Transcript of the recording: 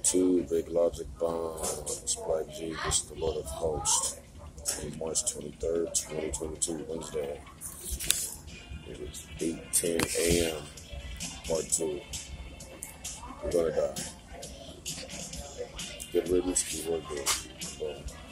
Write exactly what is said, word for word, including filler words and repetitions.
two, Big Logic Bomb, it's Black G, this is the Lord of Host, on March twenty-third, twenty twenty-two, Wednesday. It is eight ten a m, part two. We're gonna die. Good riddance, we were good. Boom.